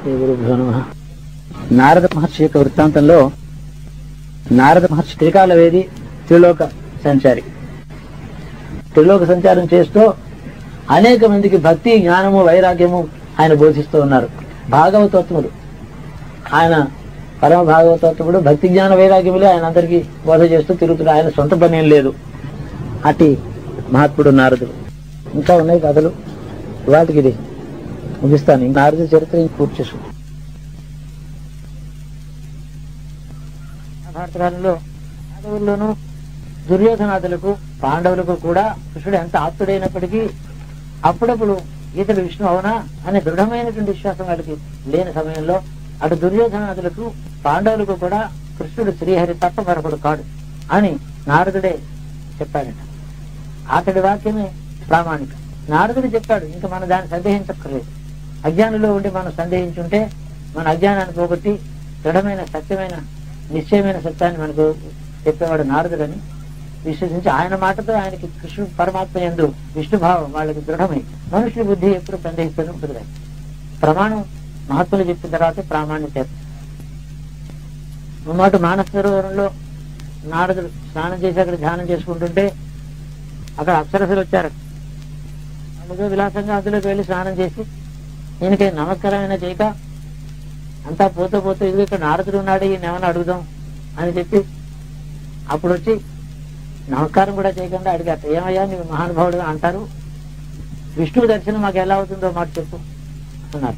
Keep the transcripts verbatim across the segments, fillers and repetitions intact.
శ్రీ గురుభ్యో నమః. నారద మహర్షి యొక్క వృత్తాంతంలో నారద మహర్షి త్రికాల వేది, త్రిలోక సంచారి. త్రిలోక సంచారం చేస్తూ అనేక మందికి భక్తి, జ్ఞానము, వైరాగ్యము ఆయన బోధిస్తూ ఉన్నారు. భాగవతోత్తముడు ఆయన, పరమ భాగవతోత్తముడు. భక్తి జ్ఞాన వైరాగ్యములే ఆయన అందరికీ బోధ చేస్తూ తిరుగుతుడు. ఆయన సొంత పని ఏం లేదు. అట్టి మహాత్ముడు నారదుడు. ఇంకా ఉన్నాయి కథలు, వాటికి ఇది ముగిస్తాను. నారద చరిత్ర పూర్తి చేసుకుంటాం. మహాభారతకాలంలో పాండవుల్లోనూ దుర్యోధనాదులకు పాండవులకు కూడా కృష్ణుడు ఎంత ఆప్తుడైనప్పటికీ అప్పుడప్పుడు ఈతడు విష్ణు అవునా అనే దృఢమైనటువంటి విశ్వాసం వాళ్ళకి లేని సమయంలో అటు దుర్యోధనాదులకు పాండవులకు కూడా కృష్ణుడు శ్రీహరి తప్ప మరొకడు కాడు అని నారదుడే చెప్పాడట. అతడి వాక్యమే ప్రామాణికం. నారదుడు చెప్పాడు, ఇంకా మనం దాన్ని సందేహించక్కర్లేదు. అజ్ఞానంలో ఉండి మనం సందేహించుంటే మన అజ్ఞానాన్ని పోగొట్టి దృఢమైన సత్యమైన నిశ్చయమైన సత్యాన్ని మనకు చెప్పేవాడు నారదుడని విశ్వసించి ఆయన మాటతో ఆయనకి కృష్ణుడు పరమాత్మ యందు విష్ణుభావం వాళ్ళకి దృఢమై మనుషుల బుద్ధి ఎప్పుడు సందేహిస్తూనే ఉంటుంది. ప్రమాణం మహాత్ములు చెప్పిన తర్వాత ప్రామాణ్యత. మాట మానస సరోవరంలో నారదుడు స్నానం చేసి అక్కడ ధ్యానం చేసుకుంటుంటే అక్కడ అప్సరసులు వచ్చారు. అందులో విలాసంగా అందులోకి వెళ్ళి స్నానం చేసి ఈయనకి నమస్కారమైనా చేయక అంతా పోతూ పోతూ ఇది ఇక్కడ నారదుడు ఉన్నాడు, ఈయన ఏమైనా అడుగుదాం అని చెప్పి అప్పుడు వచ్చి నమస్కారం కూడా చేయకుండా అడిగారు, ఏమయ్యా నీవు మహానుభావుడు అంటారు, విష్ణువు దర్శనం మాకు ఎలా అవుతుందో మాట చెప్పు అన్నట్ట.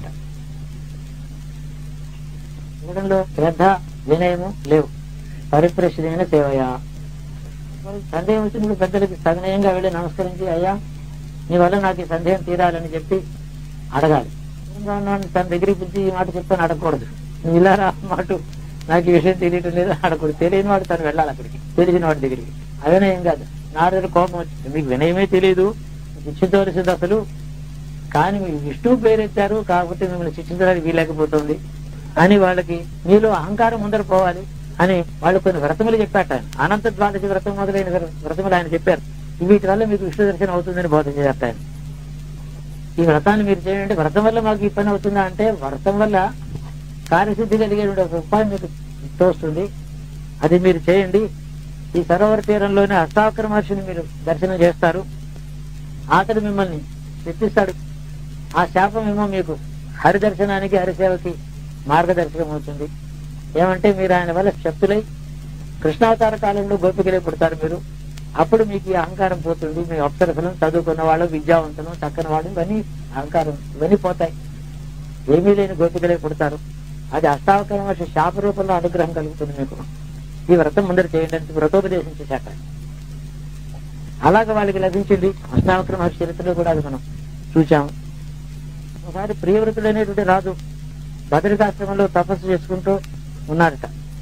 చూడంలో శ్రద్ధ వినయము లేవు. పరిప్రశ్నైన సేవయా. సందేహం వచ్చినప్పుడు పెద్దలకి సవినయంగా వెళ్ళి నమస్కరించి, అయ్యా నీ వల్ల నాకు ఈ సందేహం తీరాలని చెప్పి అడగాలి. తన దగ్గరికి పిలిచి ఈ మాట చెప్తాను అడగకూడదు. నువ్వు ఇలా రా మాట, నాకు ఈ విషయం తెలియటం లేదు అడగకూడదు. తెలియని వాడు తను వెళ్ళాలి అక్కడికి, తెలిసిన వాడి దగ్గరికి. అవినయం కాదు. నారదుడు కోపం వచ్చింది, మీకు వినయమే తెలియదు, శిక్షించవలసింది అసలు, కానీ మీరు విష్ణువు పేరెత్తారు కాకపోతే మిమ్మల్ని శిక్షించడానికి వీలేకపోతుంది అని వాళ్ళకి మీలో అహంకారం ముందర పోవాలి అని వాళ్ళు కొన్ని వ్రతములు చెప్పాట. అనంత ద్వాదశి వ్రతం మొదలైన వ్రతములు ఆయన చెప్పారు. వీటి వల్ల మీకు విష్ణు దర్శనం అవుతుందని బోధన చేస్తారు. ఈ వ్రతాన్ని మీరు చేయండి, వ్రతం వల్ల మాకు ఈ పని అవుతుందా అంటే వ్రతం వల్ల కార్యసిద్ధి కలిగే ఒక ఉపాయం మీకు తోస్తుంది, అది మీరు చేయండి. ఈ సరోవర తీరంలోనే అష్టావక్ర మహర్షిని మీరు దర్శనం చేస్తారు, అతడు మిమ్మల్ని శిక్షిస్తాడు. ఆ శాపం ఏమో మీకు హరి దర్శనానికి హరిసేవకి మార్గదర్శకం అవుతుంది. ఏమంటే మీరు ఆయన వల్ల శక్తులై కృష్ణావతార కాలంలో గోపికలై పుడతారు మీరు. అప్పుడు మీకు ఈ అహంకారం పోతుంది. మీ అప్సరసలం చదువుకున్న వాళ్ళు, విద్యావంతులు, చక్కని వాళ్ళు, ఇవన్నీ అహంకారం ఇవన్నీ పోతాయి. ఏమీ లేని గోపికలై పుడతారు. అది అష్టావక్ర మహర్షి శాప రూపంలో అనుగ్రహం కలుగుతుంది మీకు. ఈ వ్రతం ముందర చేయండి అని వ్రతోపదేశం చేశాక అలాగ వాళ్ళకి లభించింది. అష్టావక్ర మహర్షి చరిత్రలో కూడా అది మనం చూచాము. ఒకసారి ప్రియవ్రతుడు అనేటువంటి రాజు బదరికాశ్రమంలో తపస్సు చేసుకుంటూ ఉన్నారట.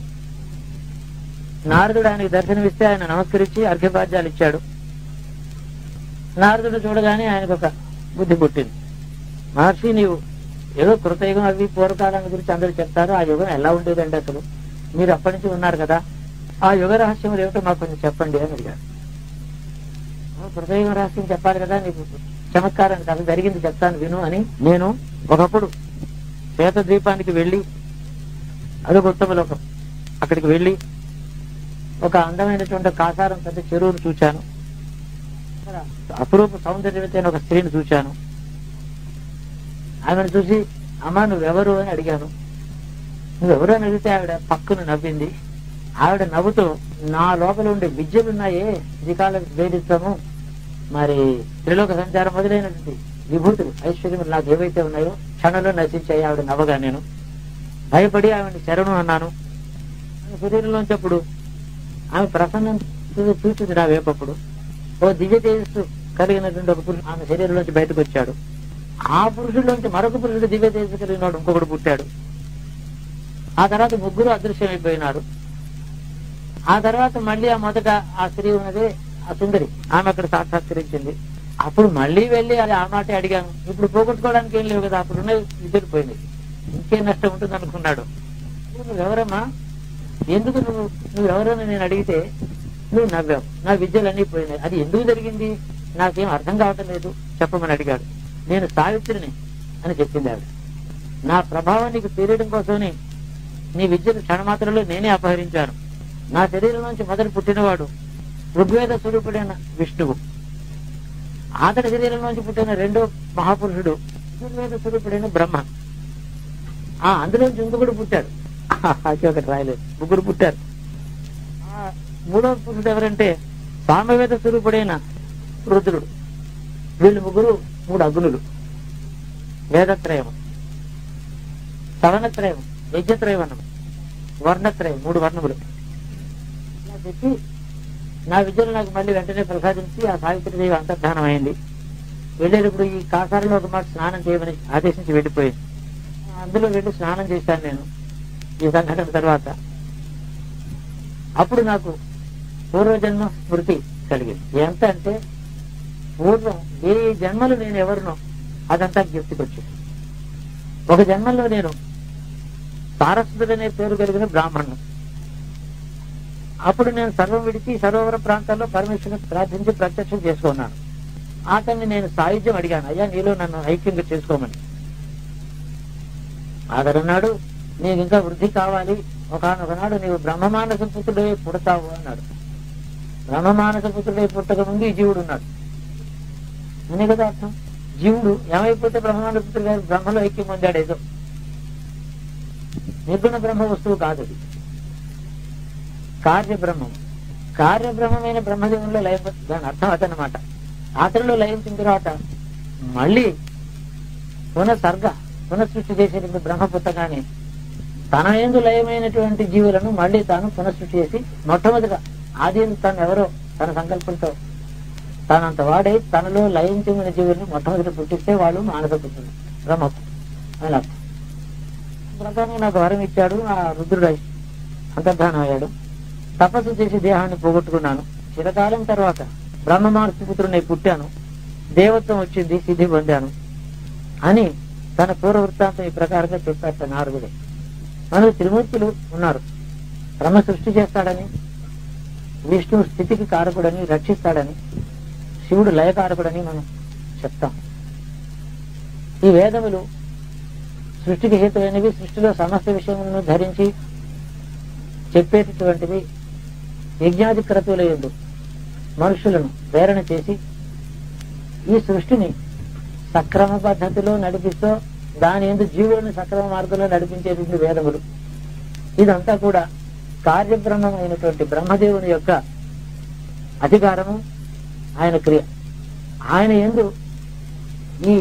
నారదుడు ఆయనకి దర్శనమిస్తే ఆయన నమస్కరించి అర్ఘ్యపాద్యాలు ఇచ్చాడు. నారదుడు చూడగానే ఆయనకు ఒక బుద్ధి పుట్టింది. మహర్షి, నీవు ఏదో కృతయుగం అవి పూర్వకాలం గురించి అందరూ చెప్తారు, ఆ యుగం ఎలా ఉండేదండి అసలు, మీరు అప్పటి నుంచి ఉన్నారు కదా, ఆ యుగ రహస్యం ఏమిటో మాకు కొంచెం చెప్పండి అని అడిగాడు. కృతయుగ రహస్యం చెప్పాలి కదా, నీకు చమత్కారం కథ జరిగింది చెప్తాను విను అని. నేను ఒకప్పుడు శ్వేత ద్వీపానికి వెళ్ళి, అదొక ఉత్తమ లోకం, అక్కడికి వెళ్ళి ఒక అందమైనటువంటి కాసారం పెద్ద చెరువును చూచాను. అపురూప సౌందర్యవతైన ఒక స్త్రీని చూచాను. ఆమెను చూసి, అమ్మా నువ్వెవరు అని అడిగాను. నువ్వెవరు అని అడిగితే ఆవిడ పక్కను నవ్వింది. ఆవిడ నవ్వుతూ, నా లోపల ఉండే విద్యలున్నాయే, త్రికాల వేదిత్వము, మరి త్రిలోక సంచారం మొదలైనటువంటి విభూతులు ఐశ్వర్యములు నాకు ఏవైతే ఉన్నాయో క్షణంలో నశించాయి. ఆవిడ నవ్వగా నేను భయపడి ఆవిడ శరణు అన్నాను. ఆమె శరీరంలోంచి అప్పుడు ఆమె ప్రసన్నం చూసింది నా వేపప్పుడు. ఓ దివ్య తేజస్సు కలిగినటువంటి ఒక పురుషుడు ఆమె శరీరంలోంచి బయటకు వచ్చాడు. ఆ పురుషుల్లోంచి మరొక పురుషుడు దివ్య తేజస్సు కలిగినాడు ఇంకొకడు పుట్టాడు. ఆ తర్వాత ముగ్గురు అదృశ్యమైపోయినారు. ఆ తర్వాత మళ్ళీ ఆ మొదట ఆ స్త్రీ ఉన్నదే ఆ సుందరి, ఆమె అక్కడ సాక్షాత్కరించింది. అప్పుడు మళ్ళీ వెళ్ళి అది ఆ మాట అడిగాను. ఇప్పుడు పోగొట్టుకోవడానికి ఏం లేవు కదా, అప్పుడు ఉన్నది విద్యులు పోయింది, ఇంకేం నష్టం ఉంటుంది అనుకున్నాడు. నువ్వెవరమ్మా, ఎందుకు నువ్వు నువ్వెవరని నేను అడిగితే నువ్వు నవ్వావు, నా విద్యలన్నీ పోయినాయి, అది ఎందుకు జరిగింది నాకేం అర్థం కావటం లేదు చెప్పమని అడిగాడు. నేను సావిత్రిని అని చెప్పింది ఆవిడ. నా ప్రభావానికి తీరడం కోసమని నీ విద్యను క్షణమాత్రలో నేనే అపహరించాను. నా శరీరం నుంచి మొదలు పుట్టినవాడు ఋగ్వేద స్వరూపుడైన విష్ణువు. అతడి శరీరం నుంచి పుట్టిన రెండో మహాపురుషుడు ఋగ్వేద స్వరూపుడైన బ్రహ్మ. ఆ అందులోంచి ఇంకొకడు పుట్టాడు, అది ఒకటి రాయలేదు, ముగ్గురు పుట్టారు. ఆ మూడవ పురుషుడు ఎవరంటే సామవేద స్వరూపుడైన రుద్రుడు. వీళ్ళు ముగ్గురు మూడు అగ్నులు. వేదత్రయం, సవనత్రయం, యజ్ఞత్రయవనం, వర్ణత్రయం, మూడు వర్ణములు. ఇలా చెప్పి నా విద్యను నాకు మళ్ళీ వెంటనే ప్రసాదించి ఆ సావిత్రిదేవి అంతర్ధానం అయింది. వెళ్ళేటప్పుడు ఈ కాసారంలో ఒక మాట స్నానం చేయమని ఆదేశించి వెళ్ళిపోయింది. అందులో వెళ్ళి స్నానం చేశాను నేను ఈ సంఘటన తర్వాత. అప్పుడు నాకు పూర్వజన్మ స్మృతి కలిగింది. ఎంత అంటే పూర్వం ఏ జన్మలు నేను ఎవరినో అదంతా జ్ఞప్తికొచ్చింది. ఒక జన్మల్లో నేను సారస్వతుడనే పేరు కలిగిన బ్రాహ్మణుడు. అప్పుడు నేను సర్వం విడిచి సరోవర ప్రాంతాల్లో పరమేశ్వరుని ప్రార్థించి ప్రత్యక్షం చేసుకున్నాను. అతన్ని నేను సాయుధ్యం అడిగాను, అయ్యా నీలో నన్ను ఐక్యంగా చేసుకోమని. అతడన్నాడు, నీకు ఇంకా వృద్ధి కావాలి, ఒకనొకనాడు నీవు బ్రహ్మమానస పుత్రుడే పుడతావు అన్నాడు. బ్రహ్మమానస పుత్రుడే పుట్టక ముందు ఈ జీవుడు ఉన్నాడు అనే కదా అర్థం. జీవుడు ఏమైపోతే బ్రహ్మమానస పుత్రుడు గారు బ్రహ్మలో ఐక్యం పొందాడు. ఏదో నిర్గుణ బ్రహ్మ వస్తువు కాదు అది, కార్యబ్రహ్మం. కార్యబ్రహ్మమైన బ్రహ్మదేవుల్లో లయం, దాని అర్థం అదనమాట. అతనిలో లయించిన తర్వాత మళ్ళీ పునఃసర్గ పునఃసృష్టి చేసేటువంటి బ్రహ్మ పుట్టగానే తన యందు లయమైనటువంటి జీవులను మళ్ళీ తాను పునఃసృష్టి చేసి మొట్టమొదటిగా ఆది తాను ఎవరో తన సంకల్పంతో తానంత వాడే తనలో లయించిన జీవులను మొట్టమొదటి పుట్టిస్తే వాళ్ళు మానస పుత్రులు, బ్రహ్మ అని అర్థం. ప్రకారం నాకు వరం ఇచ్చాడు. ఆ రుద్రుడు అంతర్ధానం అయ్యాడు. తపస్సు చేసి దేహాన్ని పోగొట్టుకున్నాను. చిరకాలం తర్వాత బ్రహ్మ మానస పుత్రుని పుట్టాను, దేవత్వం వచ్చింది, సిద్ధి పొందాను అని తన పూర్వ వృత్తాంతం ఈ ప్రకారంగా చెప్పారు నారదుడే. మనకు త్రిమూర్తులు ఉన్నారు. బ్రహ్మ సృష్టి చేస్తాడని, విష్ణువు స్థితికి కారకుడని, రక్షిస్తాడని, శివుడు లయకారకుడని మనం చెప్తాం. ఈ వేదములు సృష్టికి హేతువైనవి, సృష్టిలో సమస్త విషయములను ధరించి చెప్పేటటువంటివి. యజ్ఞాది క్రతువుల యందు మనుషులను ప్రేరణ చేసి ఈ సృష్టిని సక్రమ పద్ధతిలో నడిపిస్తూ దాని యందు జీవులను సక్రమ మార్గంలో నడిపించేటువంటి వేదములు. ఇదంతా కూడా కార్యబ్రహ్మమైనటువంటి బ్రహ్మదేవుని యొక్క అధికారము, ఆయన క్రియ. ఆయన యందు ఈ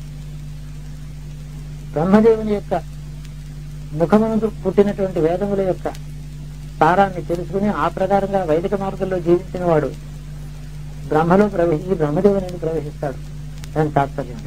బ్రహ్మదేవుని యొక్క ముఖమునందు పుట్టినటువంటి వేదముల యొక్క సారాన్ని తెలుసుకుని ఆ ప్రకారంగా వైదిక మార్గంలో జీవించిన వాడు బ్రహ్మలో ప్రవేశించి బ్రహ్మదేవుని ప్రవేశిస్తాడు. దాని తాత్పర్యం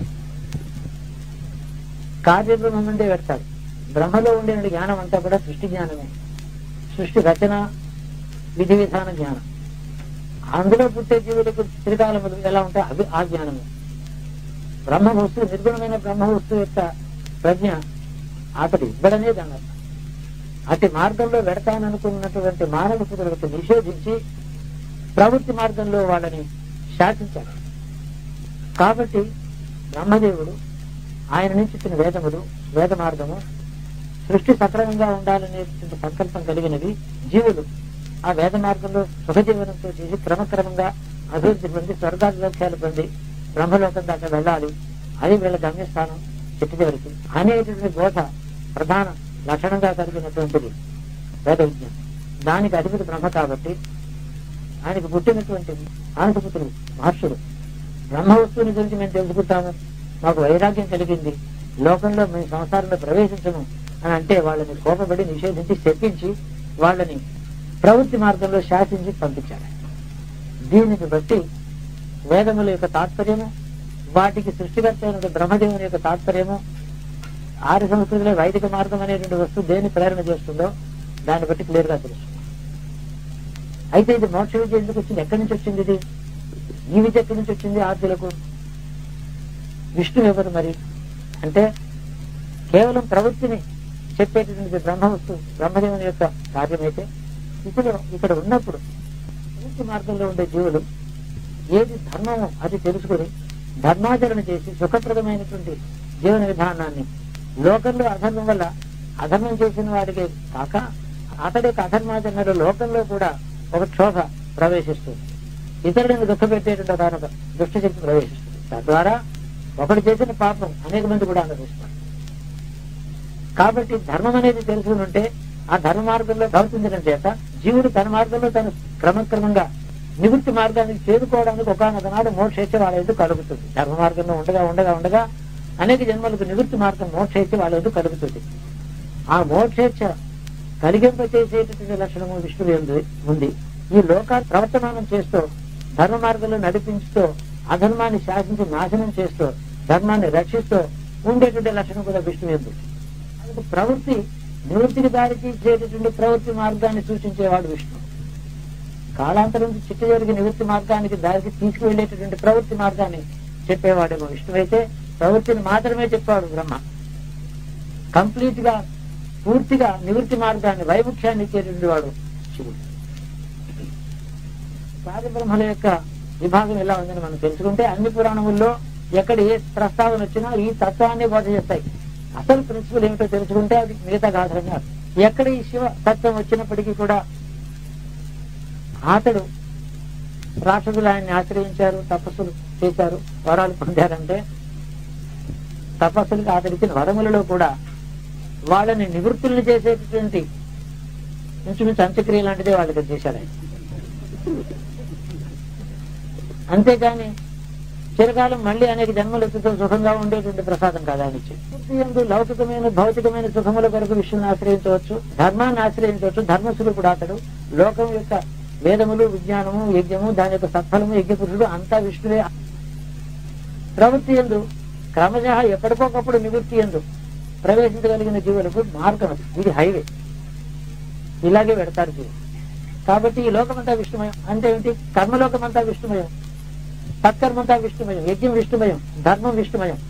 కార్యబ్రహ్మం నుండే పెడతాడు. బ్రహ్మలో ఉండే జ్ఞానం అంతా కూడా సృష్టి జ్ఞానమే, సృష్టి రచన విధి విధాన జ్ఞానం. అందులో పుట్టే జీవులకు త్రికాలములు ఎలా ఉంటాయి అవి ఆ జ్ఞానమే. బ్రహ్మ వస్తువు, నిర్గుణమైన బ్రహ్మ వస్తువు యొక్క ప్రజ్ఞ అతడు ఇవ్వడమే దాని. అతి మార్గంలో వెడతాననుకున్నటువంటి మానవ పుత్రులకు నిషేధించి ప్రవృత్తి మార్గంలో వాళ్ళని శాసించాడు. కాబట్టి బ్రహ్మదేవుడు ఆయన నుంచి ఇచ్చిన వేదములు, వేద మార్గము, సృష్టి సక్రమంగా ఉండాలనేటువంటి సంకల్పం కలిగినవి. జీవులు ఆ వేద మార్గంలో సుఖజీవనంతో చేసి క్రమక్రమంగా అభివృద్ధి పొంది స్వర్గాది లక్ష్యాలు పొంది బ్రహ్మలోకం దాకా వెళ్ళాలి, అది వీళ్ళ గమ్యస్థానం చెట్టు వరకు అనేటువంటి బోధ ప్రధాన లక్షణంగా కలిగినటువంటిది వేద విజ్ఞానం. దానికి అధిపతి బ్రహ్మ కాబట్టి ఆయనకు పుట్టినటువంటి మానసపుత్రుడు మహర్షుడు బ్రహ్మ వస్తువుని గురించి మేము తెలుసుకుంటాము, మాకు వైరాగ్యం కలిగింది, లోకంలో మేము సంసారంలో ప్రవేశించము అని అంటే వాళ్ళని కోపపడి నిషేధించి చెప్పించి వాళ్ళని ప్రవృత్తి మార్గంలో శాసించి పంపించాడు. దీనిని బట్టి వేదముల యొక్క తాత్పర్యము, వాటికి సృష్టికర్త అయిన బ్రహ్మదేవుని యొక్క తాత్పర్యము, ఆర్య సంస్కృతిలో వైదిక మార్గం అనేటువంటి వస్తువు దేన్ని ప్రేరణ చేస్తుందో దాన్ని బట్టి క్లియర్ గా తెలుస్తుంది. అయితే ఇది మోక్ష విద్య ఎందుకు వచ్చింది, ఎక్కడి నుంచి వచ్చింది, ఇది ఈ విద్య ఎక్కడి నుంచి వచ్చింది ఆర్యులకు? విష్ణు ఎవరు మరి అంటే కేవలం ప్రవృత్తిని చెప్పేటటువంటి బ్రహ్మ వస్తువు బ్రహ్మదేవుని యొక్క కార్యమైతే ఇప్పుడు ఇక్కడ ఉన్నప్పుడు ప్రవృత్తి మార్గంలో ఉండే జీవులు ఏది ధర్మమో అది తెలుసుకుని ధర్మాచరణ చేసి సుఖప్రదమైనటువంటి జీవన విధానాన్ని లోకంలో అధర్మం వల్ల అధర్మం చేసిన వాడికి కాక అతడి యొక్క అధర్మాచరణలో లోకంలో కూడా ఒక క్షోభ ప్రవేశిస్తుంది, ఇతరులను దుఃఖపెట్టేటువంటి ఒక దుష్టశక్తి ప్రవేశిస్తుంది. తద్వారా ఒకడు చేసిన పాపం అనేక మంది కూడా అనుభవిస్తారు. కాబట్టి ధర్మం అనేది తెలుసుకుని ఉంటే ఆ ధర్మ మార్గంలో ప్రవర్తించడం చేత జీవుడు తన మార్గంలో తను క్రమక్రమంగా నివృత్తి మార్గానికి చేరుకోవడానికి ఒకనొకనాడు మోక్షేచ్ఛ వాళ్ళ ఎందుకు కలుగుతుంది. ధర్మ మార్గంలో ఉండగా ఉండగా ఉండగా అనేక జన్మలకు నివృత్తి మార్గం మోక్షేచ్ఛ వాళ్ళ ఎందుకు కలుగుతుంది. ఆ మోక్షేచ్ఛ కలిగింప చేసేటటువంటి లక్షణము విష్ణువు యందు ఉంది. ఈ లోకాన్ని ప్రవర్తమానం చేస్తూ ధర్మ మార్గంలో నడిపించుతూ అధర్మాన్ని శాసించి నాశనం చేస్తూ ధర్మాన్ని రక్షిస్తూ ఉండేటువంటి లక్షణం కూడా విష్ణువు యందు. ప్రవృత్తి నివృత్తికి దారి తీసేటటువంటి ప్రవృత్తి మార్గాన్ని సూచించేవాడు విష్ణు. కాలాంతరం చిట్ట జరిగి నివృత్తి మార్గానికి దారికి తీసుకువెళ్లేటటువంటి ప్రవృత్తి మార్గాన్ని చెప్పేవాడేమో విష్ణువు అయితే, ప్రవృత్తిని మాత్రమే చెప్పాడు బ్రహ్మ. కంప్లీట్ గా పూర్తిగా నివృత్తి మార్గాన్ని వైముఖ్యాన్ని ఇచ్చేటువంటి వాడు శివుడు. కార్యబ్రహ్మల యొక్క విభాగం ఎలా ఉందని మనం తెలుసుకుంటే అన్ని పురాణముల్లో ఎక్కడ ఏ ప్రస్తావన వచ్చినా ఈ తత్వాన్ని బోధ చేస్తాయి. అసలు ప్రిన్సిపల్ ఏమిటో తెలుసుకుంటే అది మిగతా గాథరంగా. ఎక్కడ ఈ శివ తత్వం వచ్చినప్పటికీ కూడా అతడు రాక్షసులు ఆయన్ని ఆశ్రయించారు, తపస్సులు చేశారు, వరాలు పొందారంటే తపస్సులకు అతడిచ్చిన వరములలో కూడా వాళ్ళని నివృత్తుల్ని చేసేటటువంటి ఇంచుమించు అంత్యక్రియ లాంటిదే వాళ్ళకి చేశాడు ఆయన. అంతేగాని చిరకాలం మళ్లీ అనేక జన్మలు ఎత్తుతో సుఖంగా ఉండేటువంటి ప్రసాదం కాదు ఆయన ఇచ్చి. లౌకికమైన భౌతికమైన సుఖముల కొరకు విష్ణుని ఆశ్రయించవచ్చు, ధర్మాన్ని ఆశ్రయించవచ్చు. ధర్మస్వరూపుడు అతడు. లోకం యొక్క వేదములు, విజ్ఞానము, యజ్ఞము, దాని యొక్క సత్ఫలము, యజ్ఞపురుషుడు అంతా విష్ణువే. ప్రవృత్తి యందు క్రమశః ఎప్పటికొకప్పుడు నివృత్తి యందు ప్రవేశించగలిగిన జీవులకు మార్గం ఇది హైవే. ఇలాగే పెడతారు జీవులు. కాబట్టి ఈ లోకమంతా విష్ణుమయం. అంటే ఏంటి? కర్మలోకమంతా విష్ణుమయం, సత్కర్మంతా విష్ణుమయం, యజ్ఞం విష్ణుమయం, ధర్మం విష్ణుమయం.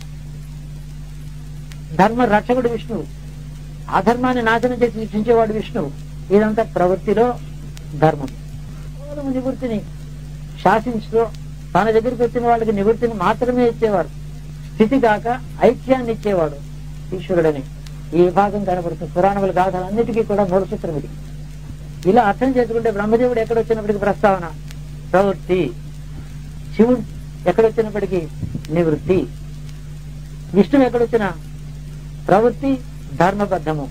ధర్మ రక్షకుడు విష్ణువు, అధర్మాన్ని నాశనం చేసి శిక్షించేవాడు విష్ణువు. ఇదంతా ప్రవృత్తిలో ధర్మం. కేవలం నివృత్తిని శాసించుతూ తన దగ్గరికి వచ్చిన వాళ్ళకి నివృత్తిని మాత్రమే ఇచ్చేవాడు. స్థితి కాక ఐక్యాన్ని ఇచ్చేవాడు ఈశ్వరుడని ఈ విభాగం కనబడుతుంది. పురాణముల గాథలన్నిటికీ కూడా మూల సూత్రం ఇది. ఇలా అర్థం చేసుకుంటే బ్రహ్మదేవుడు ఎక్కడొచ్చినప్పటికీ ప్రస్తావన ప్రవృత్తి, శివుడు ఎక్కడొచ్చినప్పటికీ నివృత్తి, విష్ణువు ఎక్కడొచ్చిన ప్రవృత్తి ధర్మబద్ధము,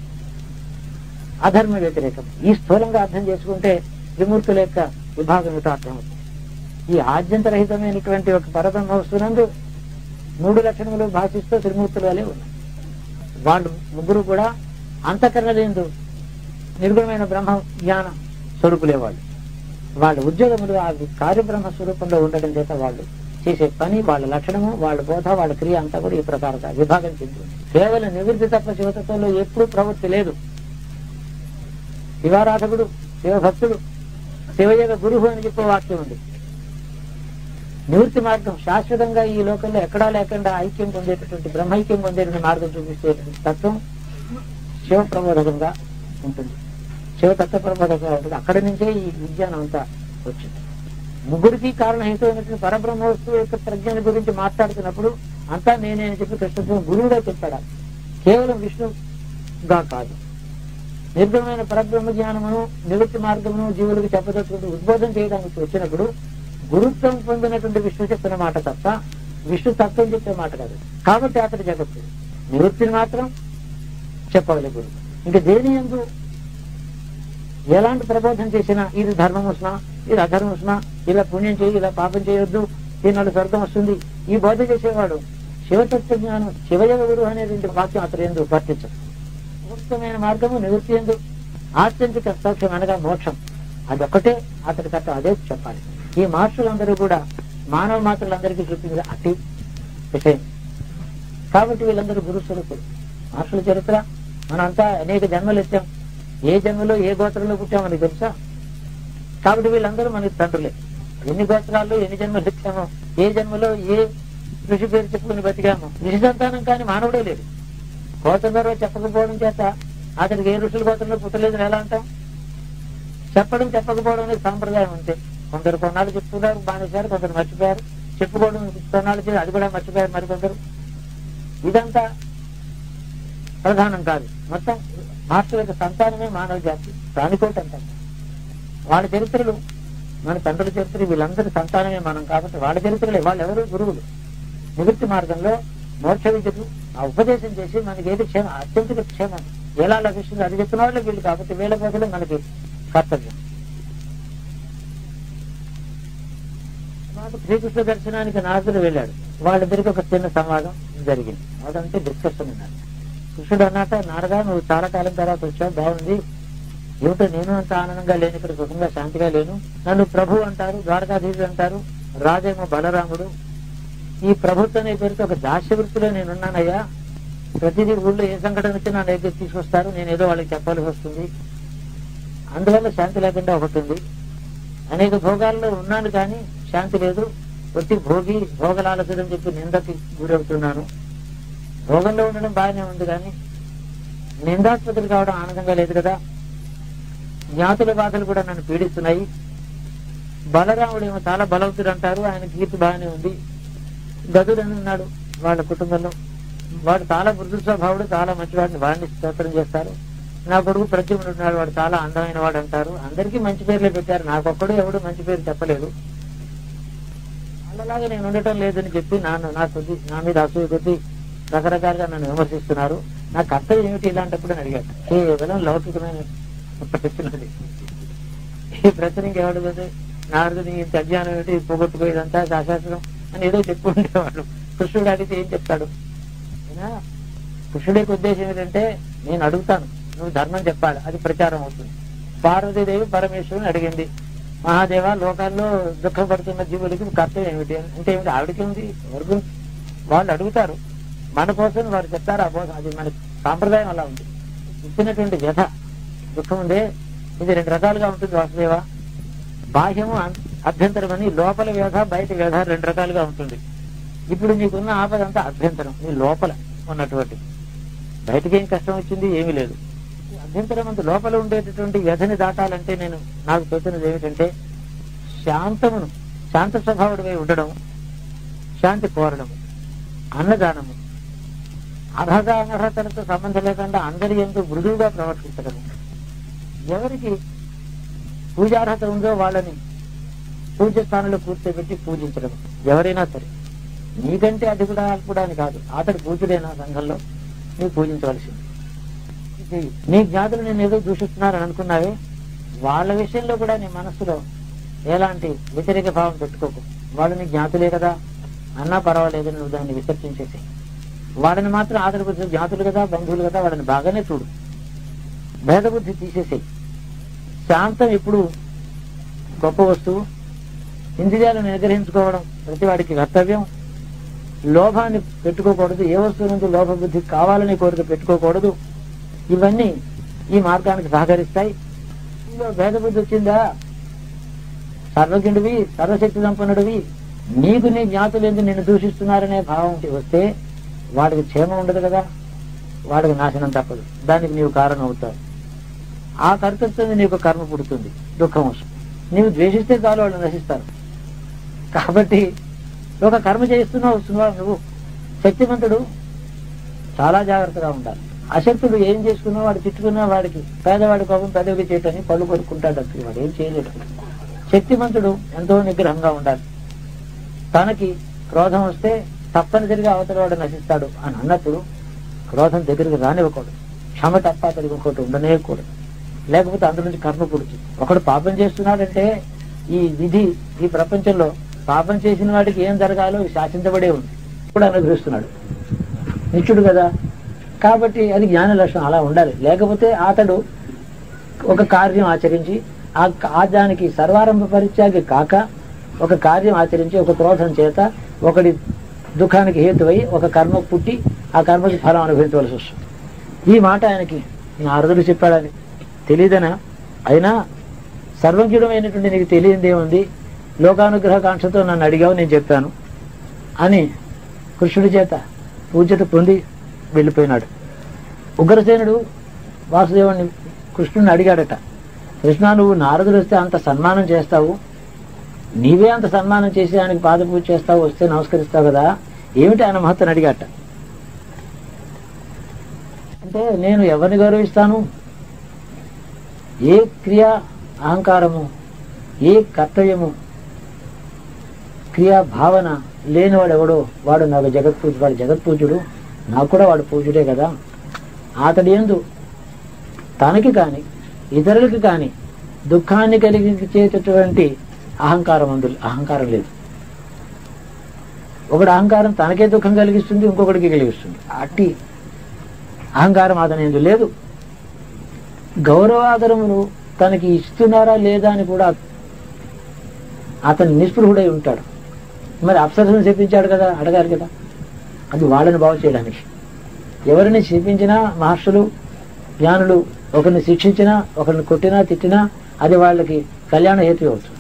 అధర్మ వ్యతిరేకం. ఈ స్థూలంగా అర్థం చేసుకుంటే త్రిమూర్తుల యొక్క విభాగం ఏమిటో అర్థమవుతుంది. ఈ ఆద్యంతరహితమైనటువంటి ఒక పరబ్రహ్మ వస్తునందు మూడు లక్షణములు భాషిస్తూ త్రిమూర్తులు వలె ఉన్నాయి. వాళ్ళు ముగ్గురు కూడా అంతఃకరణ లేని నిర్గుణమైన బ్రహ్మ జ్ఞాన స్వరూపులే వాళ్ళు. వాళ్ళ ఉద్యోగములు ఆ కార్యబ్రహ్మ స్వరూపంలో ఉండటం చేత వాళ్ళు చేసే పని, వాళ్ళ లక్షణము, వాళ్ళ బోధ, వాళ్ళ క్రియ అంతా కూడా ఈ ప్రకారంగా విభాగం చెందుతుంది. కేవలం నివృత్తి తప్ప శివతత్వంలో ఎప్పుడూ ప్రవృత్తి లేదు. శివారాధకుడు, శివభక్తుడు, శివయోగ గురువు అని చెప్పే వాక్యం ఉంది. నివృత్తి మార్గం శాశ్వతంగా ఈ లోకంలో ఎక్కడా లేకుండా ఐక్యం పొందేటటువంటి బ్రహ్మైక్యం పొందేటువంటి మార్గం చూపిస్తేటువంటి తత్వం శివ ప్రబోధకంగా ఉంటుంది, శివతత్వ ప్రబోధకంగా ఉంటుంది. అక్కడి నుంచే ఈ విజ్ఞానం అంతా వచ్చింది. ముగ్గురికి కారణహేతువైనటువంటి పరబ్రహ్మ వస్తువు యొక్క ప్రజ్ఞని గురించి మాట్లాడుతున్నప్పుడు అంతా నేనే అని చెప్పి కృష్ణ గురువుగా చెప్పాడు. కేవలం విష్ణుగా కాదు. నిర్గుణమైన పరబ్రహ్మ జ్ఞానమును, నివృత్తి మార్గమును జీవులకు చెప్పదటువంటి ఉద్బోధన చేయడానికి వచ్చినప్పుడు గురుత్వం పొందినటువంటి విష్ణు చెప్పిన మాట తప్ప విష్ణు తత్వం చెప్పే మాట కాదు. కాబట్టి అతడు జగత్తు నివృత్తిని మాత్రం చెప్పగలి గురువు. ఇంకా దేని యందు ఎలాంటి ప్రబోధన చేసినా ఇది ధర్మముస్మా, ఇది అధర్మముస్మా, ఇలా పుణ్యం చేయి, ఇలా పాపం చేయొద్దు, దీనివల్ల స్వర్గం వస్తుంది, ఈ బోధ చేసేవాడు శివతత్వ జ్ఞానం, శివయోగ గురువు అనేటువంటి వాక్యం అతడు ఎందు వర్తించదు. ఉత్తమైన మార్గము నివృత్తి ఎందు ఆత్యంతిక సౌఖ్యం అనగా మోక్షం, అదొక్కటే అతడి కట్ట, అదే చెప్పాలి. ఈ మహర్షులందరూ కూడా మానవ మాత్రులందరికీ చూపించిన అతి విషయం. కాబట్టి వీళ్ళందరూ గురు స్వరూపులు. మహర్షుల చరిత్ర మనంతా అనేక జన్మలు ఎత్తాం. ఏ జన్మలో ఏ గోత్రంలో పుట్టామని తెలుసా? కాబట్టి వీళ్ళందరూ మనకి తండ్రులే. ఎన్ని గోత్రాల్లో ఎన్ని జన్మలు ఎత్తామో, ఏ జన్మలో ఏ ఋషి పేరు చెప్పుకుని బతికామో. ఋషి సంతానం కానీ మానవుడే లేదు. గోత్రంలో చెప్పకపోవడం చేత అతనికి ఏ ఋషుల గోత్రంలో పుట్టలేదని ఎలా అంటాం? చెప్పడం చెప్పకపోవడం అనేది సాంప్రదాయం అంతే. కొందరు కొన్నాళ్ళు చెప్పుకున్నారు, బానేశారు, కొందరు మర్చిపోయారు. చెప్పుకోవడం కొన్నాళ్ళు చేసి అది కూడా మర్చిపోయారు మరికొందరు. ఇదంతా ప్రధానం కాదు. మొత్తం మహర్షుల యొక్క సంతానమే మానవ జాతి, ప్రాణికోటి అంటారు. వాళ్ళ చరిత్రలు, మన తండ్రుల చరిత్ర, వీళ్ళందరి సంతానమే మనం కాబట్టి వాళ్ళ చరిత్రలే. వాళ్ళు ఎవరు? గురువులు. నివృత్తి మార్గంలో మోక్ష విద్యకు ఆ ఉపదేశం చేసి మనకి ఏది క్షేమం, అత్యంత క్షేమం ఎలా లభిస్తుంది అది చెప్పిన వాళ్ళు వీళ్ళు కాబట్టి వీళ్ళ కోసమే మనకి కర్తవ్యం. శ్రీకృష్ణ దర్శనానికి నారదుడు వెళ్ళాడు. వాళ్ళిద్దరికి ఒక చిన్న సంవాదం జరిగింది. అదంటే డిస్కషన్ అన్నారు. కృష్ణుడు అన్నట్ట, నారదా నువ్వు చాలా కాలం తర్వాత వచ్చావు, బాగుంది. ఏమిటో నేను అంత ఆనందంగా లేను, ఇక్కడ సుఖంగా శాంతిగా లేను. నన్ను ప్రభు అంటారు, ద్వారకాధీశుడు అంటారు, రాజేమో బలరాముడు. ఈ ప్రభుత్వం అనే పేరుతో ఒక దాస్య వృత్తిలో నేనున్నానయ్యా. ప్రతిదీ ఊళ్ళో ఏ సంఘటన వచ్చి నా దగ్గర తీసుకొస్తారు, నేను ఏదో వాళ్ళకి చెప్పాల్సి వస్తుంది. అందువల్ల శాంతి లేకుండా ఒకటి ఉంది. అనేక భోగాల్లో ఉన్నాను కానీ శాంతి లేదు. ఒట్టి భోగి భోగలాలసుడని చెప్పి నిందకి గురవుతున్నాను. భోగంలో ఉండడం బాగానే ఉంది కానీ నిందాస్పతులు కావడం ఆనందంగా లేదు కదా. జ్ఞాతుల బాధలు కూడా నన్ను పీడిస్తున్నాయి. బలరాముడేమో చాలా బలవంతుడు అంటారు, ఆయన కీర్తి బాగానే ఉంది. గదుడు అని ఉన్నాడు వాళ్ళ కుటుంబంలో, వాడు చాలా మృదు స్వభావుడు, చాలా మంచివాడిని, వాడిని స్తోత్రం చేస్తారు. నా కొడుకు ప్రద్యుమ్నుడు ఉన్నాడు, వాడు చాలా అందమైన వాడు అంటారు. అందరికీ మంచి పేర్లే పెట్టారు, నాకొక్కడు ఎవడు మంచి పేరు చెప్పలేదు. వాళ్ళలాగా నేను ఉండటం లేదని చెప్పి నాన్న నా కొద్ది నా మీద అసూయ కొద్ది రకరకాలుగా నన్ను విమర్శిస్తున్నారు. నా కర్తవ్యం ఏమిటి ఇలాంటప్పుడు అని అడిగాడు. కేవలం లౌకికమైన ప్రశ్నది. ఈ ప్రశ్న ఇంకెవడు నారదుని ఇంత అజ్ఞానం ఏమిటి, పోగొట్టుకోయేదంతా శాస్త్రం అని ఏదో చెప్పు ఉండేవాడు. కృష్ణుడు అడిగితే ఏం చెప్తాడు? అయినా కృష్ణుడి యొక్క ఉద్దేశం ఏంటంటే, నేను అడుగుతాను, నువ్వు ధర్మం చెప్పాలి, అది ప్రచారం అవుతుంది. పార్వతీదేవి పరమేశ్వరుని అడిగింది, మహాదేవ లోకాల్లో దుఃఖపడుతున్న జీవులకి కర్తవ్యం ఏమిటి అంటే ఏమిటి? ఆవిడకి ఉంది, ఎవరికి? వాళ్ళు అడుగుతారు, మన కోసం వారు చెప్తారు. ఆ కోసం అది మన సాంప్రదాయం అలా ఉంది. ఇచ్చినటువంటి వ్యధ దుఃఖం ఉందే, ఇది రెండు రకాలుగా ఉంటుంది వాసుదేవ. బాహ్యము అభ్యంతరం అని, లోపల వ్యధ బయట వ్యధ రెండు రకాలుగా ఉంటుంది. ఇప్పుడు నీకున్న ఆపద అంతా అభ్యంతరం, నీ లోపల ఉన్నటువంటి. బయటకి ఏం కష్టం వచ్చింది? ఏమీ లేదు. అభ్యంతరం అంత లోపల ఉండేటటువంటి వ్యధని దాటాలంటే నేను నాకు తోచినది ఏమిటంటే శాంతమును, శాంత స్వభావుడిపై ఉండడం, శాంతి కోరడము, అన్నదానము, అర్హత అనర్హతలతో సంబంధం లేకుండా అందరి ఎంతో మృదువుగా ప్రవర్తించడము. ఎవరికి పూజార్హత ఉందో వాళ్ళని పూజ స్థానంలో కూర్చోబెట్టి పూజించడం. ఎవరైనా సరే, నీకంటే అది కూడా కూడా అని కాదు, అతడు పూజుడైనా సంఘంలో నువ్వు పూజించవలసింది. నీ జ్ఞాతులు నేను ఏదో దూషిస్తున్నారని అనుకున్నావే, వాళ్ళ విషయంలో కూడా నీ మనస్సులో ఎలాంటి వ్యతిరేక భావం పెట్టుకోకు. వాళ్ళు నీ జ్ఞాతులే కదా అన్నా పర్వాలేదు, నువ్వు దాన్ని విసర్జించేసి వాళ్ళని మాత్రం ఆదరబుద్ధి, జ్ఞాతులు కదా బంధువులు కదా వాళ్ళని బాగానే చూడు, భేదబుద్ధి తీసేసేయి. శాంతం ఇప్పుడు గొప్ప వస్తువు. ఇంద్రియాలను నిగ్రహించుకోవడం ప్రతి వాడికి కర్తవ్యం. లోభాన్ని పెట్టుకోకూడదు, ఏ వస్తువు నుంచి లోభ బుద్ధి కావాలని కోరిక పెట్టుకోకూడదు. ఇవన్నీ ఈ మార్గానికి సహకరిస్తాయి. ఇందులో భేదబుద్ధి వచ్చిందా, సర్వజ్ఞుడివి సర్వశక్తి సంపన్నుడివి, నీకు నీ జ్ఞాతులు ఎందుకు నిన్ను దూషిస్తున్నారనే భావం వస్తే వాడికి క్షేమం ఉండదు కదా, వాడికి నాశనం తప్పదు. దానికి నీవు కారణం అవుతావు. ఆ కర్తృత్వం నీకు కర్మ పుడుతుంది, దుఃఖం వస్తుంది. నీవు ద్వేషిస్తే చాలు వాళ్ళు నశిస్తారు. కాబట్టి ఒక కర్మ చేస్తున్నావు వస్తున్నావు నువ్వు. శక్తిమంతుడు చాలా జాగ్రత్తగా ఉండాలి. అశక్తుడు ఏం చేసుకున్నా వాడు తిట్టుకున్నా వాడికి పేదవాడి కోపం పెదవికి చేయటని పళ్ళు కొడుకుంటాడు. అసలు వాడు ఏం చేయలేడు. శక్తిమంతుడు ఎంతో నిగ్రహంగా ఉండాలి. తనకి క్రోధం వస్తే తప్పనిసరిగా అవతల వాడు నశిస్తాడు అని అన్నప్పుడు క్రోధం దగ్గరికి రానివ్వకూడదు. క్షమ తప్ప అతడికి ఇంకోటి ఉండనేయకూడదు. లేకపోతే అందులో నుంచి కర్మ పుడుతుంది. ఒకడు పాపం చేస్తున్నాడంటే ఈ విధి ఈ ప్రపంచంలో పాపం చేసిన వాడికి ఏం జరగాలో శాసించబడే ఉంది, కూడా అనుగ్రహిస్తున్నాడు. నిత్యుడు కదా, కాబట్టి అది జ్ఞాన లక్షణం అలా ఉండాలి. లేకపోతే అతడు ఒక కార్యం ఆచరించి ఆ దానికి సర్వారంభ పరిత్యాగి కాక ఒక కార్యం ఆచరించి ఒక క్రోధం చేత ఒకడి దుఃఖానికి హేతువై ఒక కర్మ పుట్టి ఆ కర్మకి ఫలం అనుభవించవలసి వస్తుంది. ఈ మాట ఆయనకి నారదుడు చెప్పాడని తెలియదనా? అయినా సర్వజ్ఞుడమైనటువంటి నీకు తెలియదేముంది, లోకానుగ్రహ కాంక్షతో నన్ను అడిగావు, నేను చెప్పాను అని కృష్ణుడి చేత పూజ్యత పొంది వెళ్ళిపోయినాడు. ఉగ్రసేనుడు వాసుదేవుని కృష్ణుడిని అడిగాడట, కృష్ణ నువ్వు నారదుడు వస్తే అంత సన్మానం చేస్తావు, నీవే అంత సన్మానం చేసి ఆయనకి పాదపూజ చేస్తావు, వస్తే నమస్కరిస్తావు కదా, ఏమిటి ఆయన మహత్తుని అడిగాట. అంటే నేను ఎవరిని గౌరవిస్తాను? ఏ క్రియ అహంకారము, ఏ కర్తవ్యము, క్రియా భావన లేనివాడు ఎవడో వాడు నాకు జగత్పూజ వాడు జగత్పూజుడు, నాకు కూడా వాడు పూజుడే కదా. అతడి యందు తనకి కానీ ఇతరులకి కానీ దుఃఖాన్ని కలిగించేటటువంటి అహంకారం అందు అహంకారం లేదు. ఒకటి అహంకారం తనకే దుఃఖం కలిగిస్తుంది, ఇంకొకటికి కలిగిస్తుంది. అట్టి అహంకారం అతని యందు లేదు. గౌరవాదరములు తనకి ఇస్తున్నారా లేదా అని కూడా అతను నిస్పృహుడై ఉంటాడు. మరి అప్సరసను చెప్పించాడు కదా, అడగాలి కదా. అది వాళ్ళని బాగు చేయడానికి. ఎవరిని శిపించినా మహర్షులు జ్ఞానులు ఒకరిని శిక్షించినా ఒకరిని కొట్టినా తిట్టినా అది వాళ్ళకి కళ్యాణ హేతు అవుతుంది.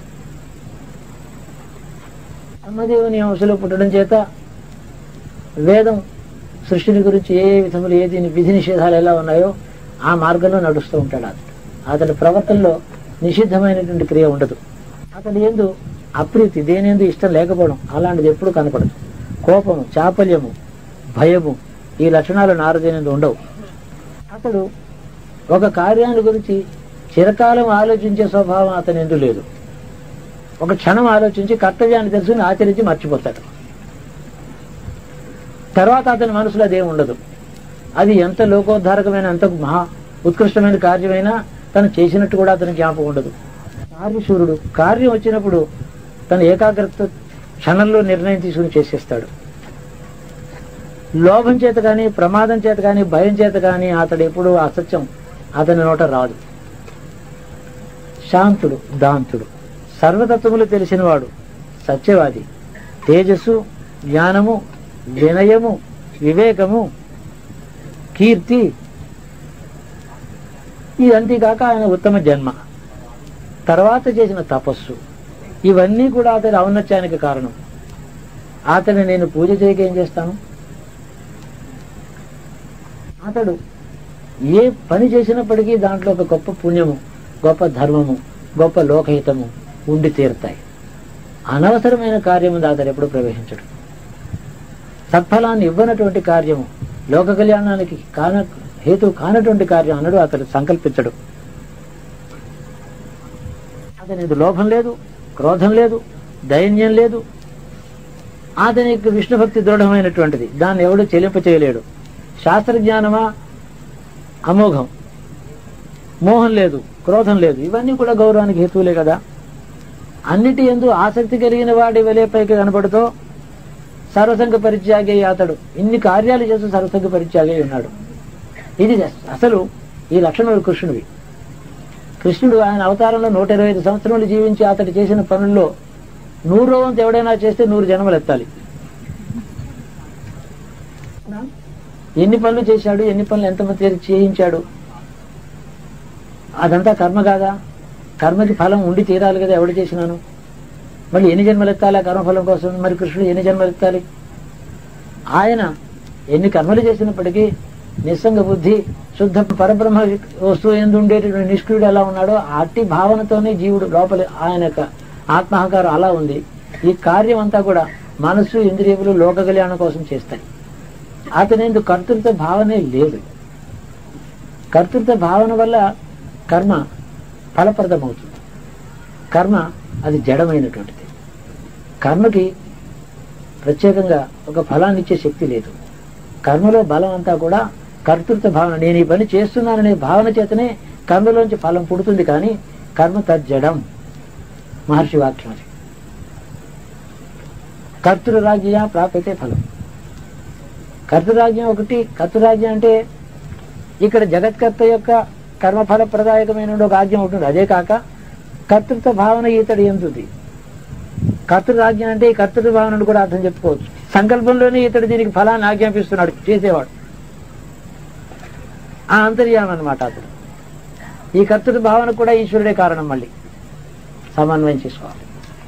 బ్రహ్మదేవుని అంశలో పుట్టడం చేత వేదం సృష్టిని గురించి ఏ విధములు ఏది విధి నిషేధాలు ఎలా ఉన్నాయో ఆ మార్గంలో నడుస్తూ ఉంటాడు. అతడు అతని ప్రవర్తనలో నిషిద్ధమైనటువంటి క్రియ ఉండదు. అతని యందు అప్రీతి, దేని యందు ఇష్టం లేకపోవడం అలాంటిది ఎప్పుడు కనపడదు. కోపము, చాపల్యము, భయము ఈ లక్షణాలు నారదుని ఉండవు. అతడు ఒక కార్యాన్ని గురించి చిరకాలం ఆలోచించే స్వభావం అతని యందు లేదు. ఒక క్షణం ఆలోచించి కర్తవ్యాన్ని తెలుసుకుని ఆచరించి మర్చిపోతాడు. తర్వాత అతని మనసులో అదేం ఉండదు. అది ఎంత లోకోద్ధారకమైన ఎంత మహా ఉత్కృష్టమైన కార్యమైనా తను చేసినట్టు కూడా అతని జ్ఞాపకం ఉండదు. కార్యశూరుడు కార్యం వచ్చినప్పుడు తన ఏకాగ్రత క్షణంలో నిర్ణయం తీసుకుని చేసేస్తాడు. లోభం చేత కానీ ప్రమాదం చేత కానీ భయం చేత కానీ అతడు ఎప్పుడు అసత్యం అతని నోట రాదు. శాంతుడు, దాంతుడు, సర్వతత్వములు తెలిసినవాడు, సత్యవాది, తేజస్సు, జ్ఞానము, వినయము, వివేకము, కీర్తి, ఇదంతా కాక ఆయన ఉత్తమ జన్మ, తర్వాత చేసిన తపస్సు, ఇవన్నీ కూడా అతని ఔన్నత్యానికి కారణం. అతని నేను పూజ చేయక ఏం చేస్తాను? అతడు ఏ పని చేసినప్పటికీ దాంట్లో ఒక గొప్ప పుణ్యము, గొప్ప ధర్మము, గొప్ప లోకహితము ఉండి తీరుతాయి. అనవసరమైన కార్యము అతడు ఎప్పుడు ప్రవేశించడు. సత్ఫలాన్ని ఇవ్వనటువంటి కార్యము, లోక కళ్యాణానికి కాన హేతు కానటువంటి కార్యం అన్నడు అతడు సంకల్పించడు. అతనికి లోభం లేదు, క్రోధం లేదు, దైన్యం లేదు. అతనికి విష్ణుభక్తి దృఢమైనటువంటిది, దాన్ని ఎవడు చెలింప చేయలేడు. శాస్త్రజ్ఞానమా అమోఘం, మోహం లేదు, క్రోధం లేదు. ఇవన్నీ కూడా గౌరవానికి హేతువులే కదా. అన్నిటి యందు ఆసక్తి కలిగిన వాడి వలె పైకి కనపడుతూ సర్వసంగ పరిత్యాగి అతడు ఇన్ని కార్యాలు చేస్తూ సర్వసంగ పరిత్యాగి ఉన్నాడు. ఇది అసలు ఈ లక్షణాలు కృష్ణుడివి. కృష్ణుడు ఆయన అవతారంలో నూట ఇరవై ఐదు సంవత్సరాలు జీవించి అతడు చేసిన పనుల్లో నూరో వంతు ఎవడైనా చేస్తే నూరు జన్మలు ఎత్తాలి. ఎన్ని పనులు చేశాడు, ఎన్ని పనులు ఎంతమంది చేయించాడు, అదంతా కర్మ కాదా? కర్మకి ఫలం ఉండి తీరాలి కదా. ఎవడు చేసినాను మళ్ళీ ఎన్ని జన్మలు ఎత్తాలి ఆ కర్మఫలం కోసం? మరి కృష్ణుడు ఎన్ని జన్మలు ఎత్తాలి? ఆయన ఎన్ని కర్మలు చేసినప్పటికీ నిస్సంగ బుద్ధి, శుద్ధ పరబ్రహ్మ వస్తువు ఎందు ఉండేటటువంటి నిష్క్రియుడు ఎలా ఉన్నాడో అట్టి భావనతోనే జీవుడు లోపల ఆయన యొక్క ఆత్మహంకారం అలా ఉంది. ఈ కార్యం అంతా కూడా మనస్సు, ఇంద్రియములు లోక కళ్యాణం కోసం చేస్తాయి. అతని ఎందుకు కర్తృత్వ భావనే లేదు. కర్తృత్వ భావన వల్ల కర్మ ఫలప్రదమవుతుంది. కర్మ అది జడమైనటువంటిది. కర్మకి ప్రత్యేకంగా ఒక ఫలాన్ని ఇచ్చే శక్తి లేదు. కర్మలో బలం అంతా కూడా కర్తృత్వ భావన, నేను ఈ పని చేస్తున్నాననే భావన చేతనే కర్మలోంచి ఫలం పుడుతుంది. కానీ కర్మ తజ్జడం, మహర్షి వాక్యం అది. కర్తృరాజ్య ప్రాప్యతే ఫలం. కర్తృరాజ్యం ఒకటి. కర్తృరాజ్యం అంటే ఇక్కడ జగత్కర్త యొక్క కర్మఫల ప్రదాయకమైన ఒక రాజ్యం ఉంటుంది. అదే కాక కర్తృత్వ భావన ఈతడి ఎంతుంది. కర్తృరాజ్యం అంటే ఈ కర్తృత్వ భావనను కూడా అర్థం చెప్పుకోవచ్చు. సంకల్పంలోనే ఇతడు దీనికి ఫలాన్ని ఆజ్ఞాపిస్తున్నాడు చేసేవాడు. ఆ అంతర్యామం అన్నమాట అతడు. ఈ కర్తృత్వ భావన కూడా ఈశ్వరుడే కారణం. మళ్ళీ సమన్వయం చేసుకోవాలి.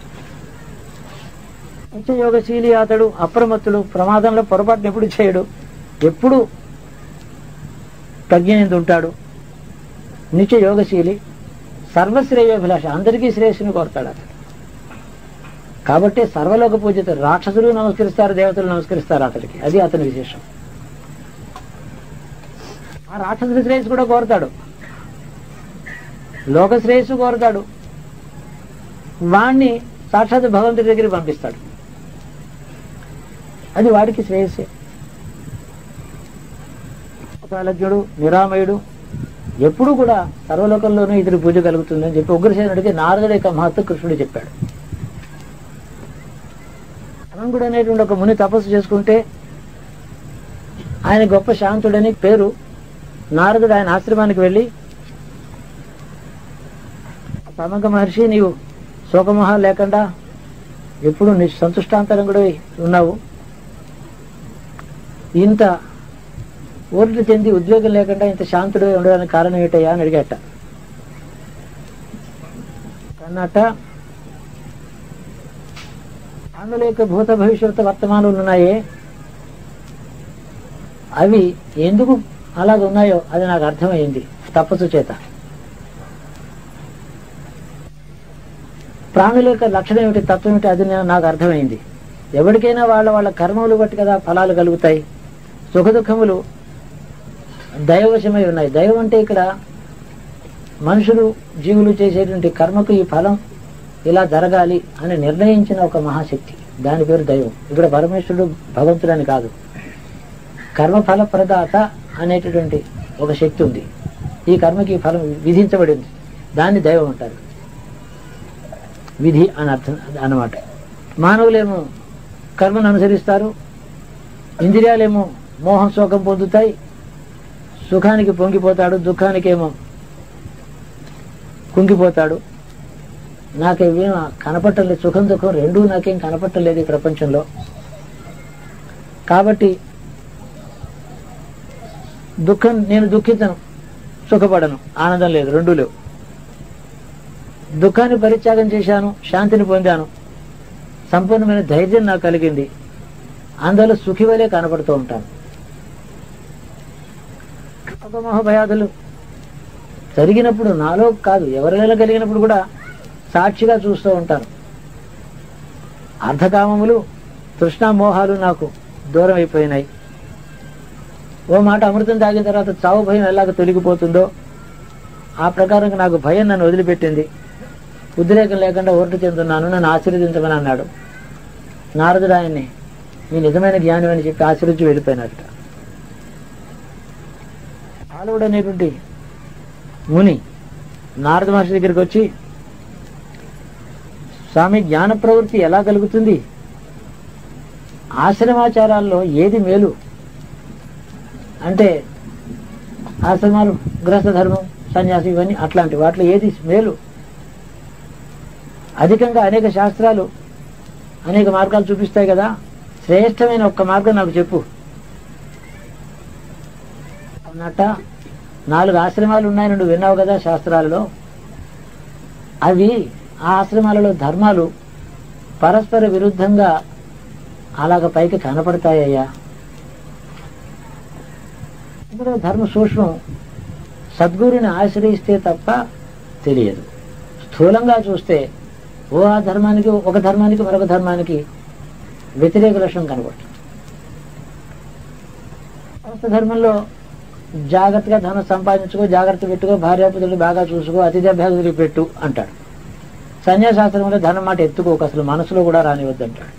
నిత్యయోగశీలి అతడు, అప్రమత్తుడు, ప్రమాదంలో పొరపాటును ఎప్పుడు చేయడు, ఎప్పుడు ప్రజ్ఞ ఎందు ఉంటాడు. నిత్య యోగశీలి, సర్వశ్రేయోభిలాష, అందరికీ శ్రేయస్సుని కోరుతాడు అతడు. కాబట్టి సర్వలోక పూజిత, రాక్షసులు నమస్కరిస్తారు, దేవతలు నమస్కరిస్తారు అతడికి. అది అతని విశేషం. ఆ రాక్షసుడి శ్రేయస్సు కూడా కోరతాడు, లోక శ్రేయస్సు కోరతాడు. వాణ్ణి సాక్షాత్ భగవంతుడి దగ్గరికి పంపిస్తాడు. అది వాడికి శ్రేయస్సే. కాలజ్ఞుడు నిరామయుడు ఎప్పుడు కూడా సర్వలోకంలోనూ ఇతడి పూజ కలుగుతుందని చెప్పి ఉగ్రసేనుడికి నారదుడి యొక్క మహత్వ కృష్ణుడు చెప్పాడు. అనంగుడు అనేటువంటి ఒక ముని తపస్సు చేసుకుంటే ఆయన గొప్ప శాంతుడని పేరు. నారదుడు ఆయన ఆశ్రమానికి వెళ్ళి, సమంగ మహర్షి, నీవు శోకమోహాలు లేకుండా ఎప్పుడు నీ సంతుష్టాంతరంగుడు ఉన్నావు, ఇంత ఊరిటి చెంది ఉద్యోగం లేకుండా ఇంత శాంతుడు ఉండడానికి కారణం ఏమిటయ్యా అని అడిగట. అన్నట్ట అందులో యొక్క భూత భవిష్యత్తు వర్తమానాలు ఉన్నాయే, అవి ఎందుకు అలాగ ఉన్నాయో అది నాకు అర్థమైంది తపస్సు చేత. ప్రాణుల యొక్క లక్షణం ఏమిటి, తత్వం ఏమిటి, అది నాకు అర్థమైంది. ఎవరికైనా వాళ్ళ వాళ్ళ కర్మములు బట్టి కదా ఫలాలు కలుగుతాయి. సుఖ దుఃఖములు దైవవశమై ఉన్నాయి. దైవం అంటే ఇక్కడ మనుషులు జీవులు చేసేటువంటి కర్మకు ఈ ఫలం ఇలా జరగాలి అని నిర్ణయించిన ఒక మహాశక్తి, దాని పేరు దైవం. ఇక్కడ పరమేశ్వరుడు భగవంతుడు అని కాదు, కర్మఫల ప్రదాత అనేటటువంటి ఒక శక్తి ఉంది. ఈ కర్మకి ఫలం విధించబడింది, దాన్ని దైవం అంటారు. విధి అని అర్థం అన్నమాట. మానవులేమో కర్మను అనుసరిస్తారు, ఇంద్రియాలేమో మోహం శోకం పొందుతాయి, సుఖానికి పొంగిపోతాడు, దుఃఖానికేమో కుంగిపోతాడు. నాకేమేం కనపట్టలేదు, సుఖం దుఃఖం రెండూ నాకేం కనపట్టలేదు ఈ ప్రపంచంలో. కాబట్టి దుఃఖం, నేను దుఃఖించను, సుఖపడను, ఆనందం లేదు, రెండూ లేవు. దుఃఖాన్ని పరిత్యాగం చేశాను, శాంతిని పొందాను, సంపూర్ణమైన ధైర్యం నాకు కలిగింది, అందులో సుఖి వలె కనపడుతూ ఉంటాను. భయాదులు జరిగినప్పుడు నాలో కాదు ఎవరిలో కలిగినప్పుడు కూడా సాక్షిగా చూస్తూ ఉంటాను. అర్ధకామములు తృష్ణా మోహాలు నాకు దూరం అయిపోయినాయి. ఓ మాట అమృతం తాగిన తర్వాత చావు భయం ఎలాగ తొలగిపోతుందో ఆ ప్రకారంగా నాకు భయం నన్ను వదిలిపెట్టింది, ఉద్రేకం లేకుండా ఊరట చెందుతున్నాను, నన్ను ఆశీర్వదించమని అన్నాడు. నారదుడు ఆయన్ని మీ నిజమైన జ్ఞానం అని చెప్పి ఆశీర్వించి వెళ్ళిపోయినట్ట. ఆలువుడు అనేటువంటి ముని నారద మహర్షి దగ్గరికి వచ్చి, స్వామి, జ్ఞాన ప్రవృత్తి ఎలా కలుగుతుంది, ఆశ్రమాచారాల్లో ఏది మేలు అంటే, ఆశ్రమాలు గృహస్థ ధర్మం సన్యాసి ఇవన్నీ అట్లాంటి వాటిలో ఏది మేలు, అధికంగా అనేక శాస్త్రాలు అనేక మార్గాలు చూపిస్తాయి కదా, శ్రేష్టమైన ఒక్క మార్గం నాకు చెప్పు అన్నట్ట. నాలుగు ఆశ్రమాలు ఉన్నాయని నువ్వు విన్నావు కదా శాస్త్రాలలో, అవి ఆ ఆశ్రమాలలో ధర్మాలు పరస్పర విరుద్ధంగా అలాగ పైకి కనపడతాయ్యా. ఇందులో ధర్మ సూక్ష్మం సద్గురుని ఆశ్రయిస్తే తప్ప తెలియదు. స్థూలంగా చూస్తే ఓ ఆ ధర్మానికి ఒక ధర్మానికి మరొక ధర్మానికి వ్యతిరేక లక్షణం కనబడుతుంది. ధర్మంలో జాగ్రత్తగా ధనం సంపాదించుకో, జాగ్రత్త పెట్టుకో, భార్యాపుత్రులు బాగా చూసుకో, అతిథ్యాభ్యాసులు పెట్టు అంటాడు. సన్యాసాశ్రమంలో ధనం మాట ఎత్తుకోక, అసలు మనసులో కూడా రానివద్దు అంటాడు.